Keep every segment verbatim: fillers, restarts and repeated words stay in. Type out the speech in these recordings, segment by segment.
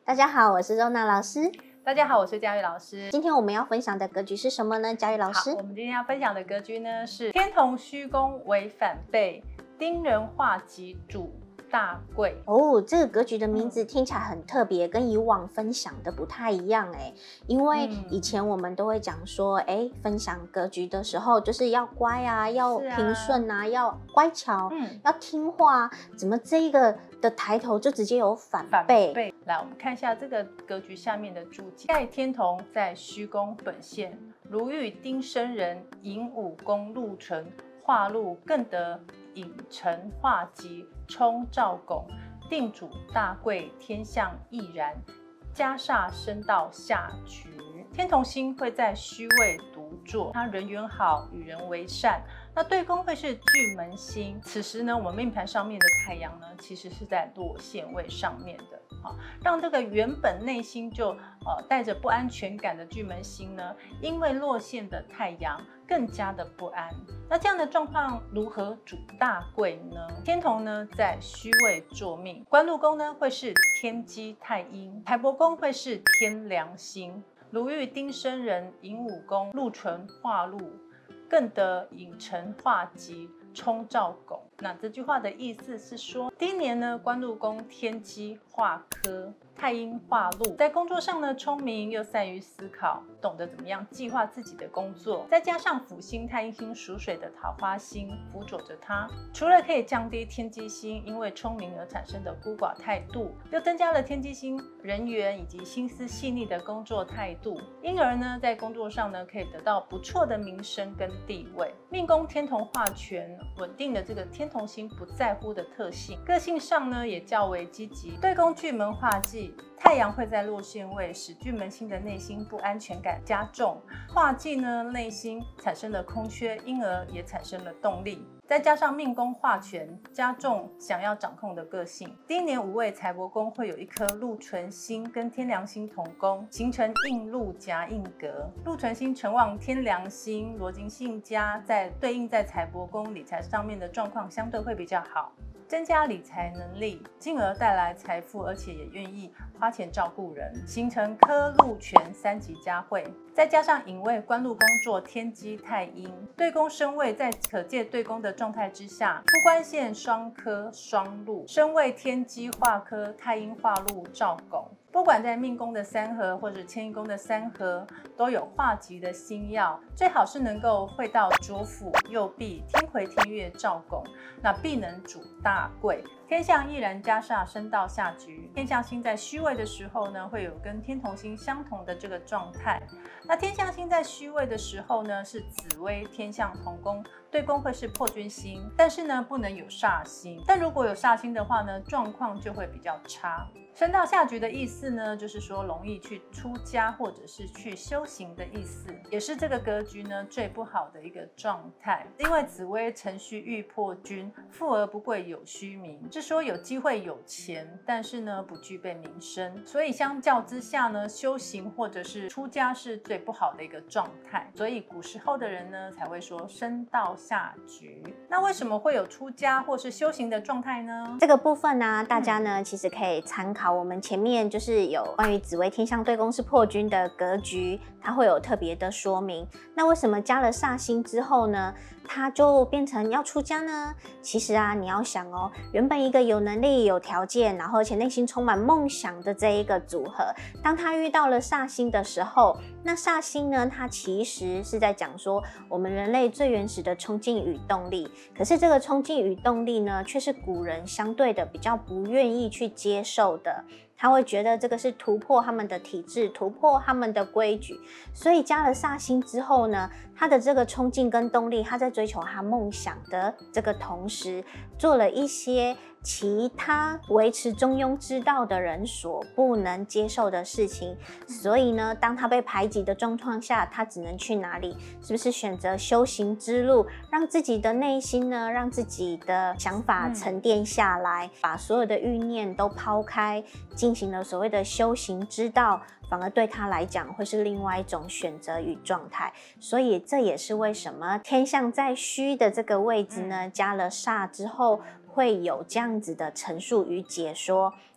大家好，我是周娜老师。 大家好，我是佳玉老师。 今天我们要分享的格局是什么呢？佳玉老师， 好，我们今天要分享的格局呢是天同虚宫为反背，丁壬化吉主大贵。 哦，这个格局的名字听起来很特别，跟以往分享的不太一样哎。因为以前我们都会讲说，哎，分享格局的时候就是要乖啊，要平顺啊，啊要乖巧，嗯，要听话。怎么这一个的抬头就直接有反背？ 反背。来，我们看一下这个格局下面的注解。盖天同在虚宫本现，如遇丁申人，寅午宫禄存化禄，更得引辰化吉，冲兆拱，定主大贵，天象亦然，加煞升到下局。天同星会在虚位独坐，他人缘好，与人为善。那对宫会是巨门星，此时呢，我们命盘上面的太阳呢，其实是在落陷位上面的，啊，让这个原本内心就呃带着不安全感的巨门星呢，因为落陷的太阳更加的不安。那这样的状况如何主大贵呢？天同呢在虚位坐命，官禄宫呢会是天机太阴，财帛宫会是天梁星。如遇丁申人，寅午宫禄存化禄，更得引辰化吉，冲兆拱。那这句话的意思是说，今年呢，官禄宫天机化科，太阴化禄，在工作上呢，聪明又善于思考，懂得怎么样计划自己的工作。再加上辅星太阴星属水的桃花星辅佐着他，除了可以降低天机星因为聪明而产生的孤寡态度，又增加了天机星人缘以及心思细腻的工作态度，因而呢，在工作上呢，可以得到不错的名声跟地位。命宫天同化权，稳定的这个天同星不在乎的特性，个性上呢也较为积极。对宫巨门化忌，太阳会在落陷位，使巨门星的内心不安全感加重。化忌呢，内心产生了空缺，因而也产生了动力。再加上命宫化权，加重想要掌控的个性。今年五位财帛宫会有一颗禄存星跟天梁星同宫，形成印禄夹印格。禄存星承旺天梁星，逻辑性佳，在对应在财帛宫理财上面的状况相对会比较好。增加理财能力，进而带来财富，而且也愿意花钱照顾人，形成科禄权三级佳慧。再加上引位官禄宫坐天机太阴，对宫身位在可借对宫的状态之下，夫官线双科双禄，身位天机化科，太阴化禄照拱。不管在命宫的三合或者迁移宫的三合，都有化吉的星耀，最好是能够会到左辅右弼，天魁天月照拱，那必能主大贵。天象亦然，加煞升到下局。天象星在虚位的时候呢，会有跟天同星相同的这个状态。那天象星在虚位的时候呢，是紫微天象同宫，对宫会是破军星，但是呢不能有煞星。但如果有煞星的话呢，状况就会比较差。升到下局的意思呢，就是说容易去出家或者是去修行的意思，也是这个格局呢最不好的一个状态。因为紫微辰戌遇破军，富而不贵有虚名，是说有机会有钱，但是呢不具备名声，所以相较之下呢，修行或者是出家是最不好的一个状态。所以古时候的人呢才会说升到下局。那为什么会有出家或是修行的状态呢？ 这个部分呢，大家呢、嗯、其实可以参考我们前面就是有关于紫微天象对宫是破军的格局，它会有特别的说明。那为什么加了煞星之后呢，它就变成要出家呢？其实啊，你要想哦，原本一个有能力、有条件，然后而且内心充满梦想的这一个组合，当他遇到了煞星的时候，那煞星呢，它其实是在讲说我们人类最原始的冲劲与动力。可是这个冲劲与动力呢，却是古人相对的比较不愿意去接受的。他会觉得这个是突破他们的体制，突破他们的规矩，所以加了煞星之后呢，他的这个冲劲跟动力，他在追求他梦想的这个同时，做了一些其他维持中庸之道的人所不能接受的事情。所以呢，当他被排挤的状况下，他只能去哪里？是不是选择修行之路，让自己的内心呢，让自己的想法沉淀下来，嗯、把所有的欲念都抛开，进行了所谓的修行之道，反而对他来讲会是另外一种选择与状态。所以这也是为什么天象在虚的这个位置呢，加了煞之后会有这样子的陈述与解说。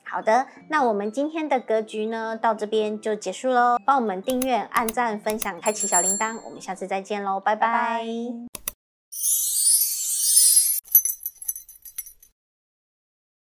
好的，那我们今天的格局呢，到这边就结束喽。帮我们订阅、按赞、分享、开启小铃铛，我们下次再见喽，拜拜。 拜拜。